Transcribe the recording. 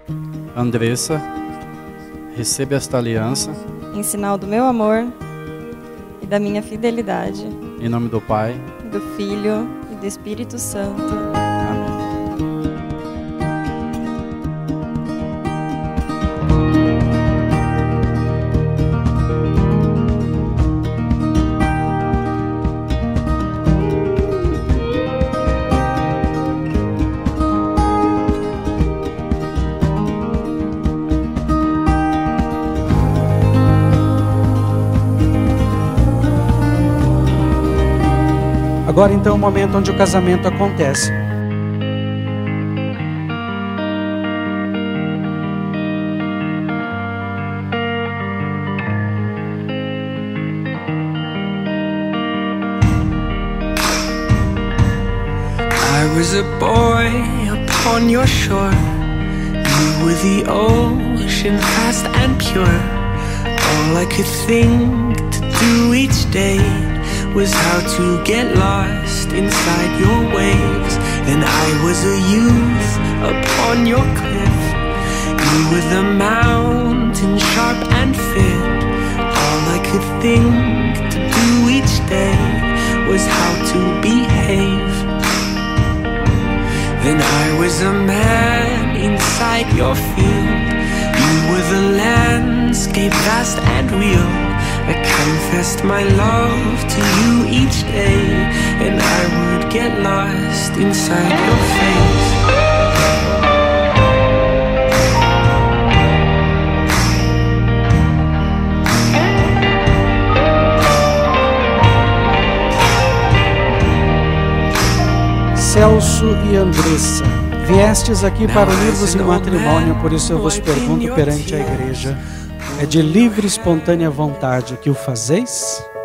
Andressa, receba esta aliança em sinal do meu amor e da minha fidelidade, em nome do Pai, do Filho e do Espírito Santo. Amém. Agora então é o momento onde o casamento acontece. I was a boy upon your shore. You were the ocean, vast and pure. All I could think to do each day was how to get lost inside your waves. Then I was a youth upon your cliff. You were the mountain, sharp and fit. All I could think to do each day was how to behave. Then I was a man inside your field. You were the landscape, vast and real. I confessed my love to you each day, and I would get lost inside your face. Celso e Andressa, viestes aqui para unir-vos em matrimônio, por isso eu vos pergunto perante a igreja: é de livre e espontânea vontade que o fazeis?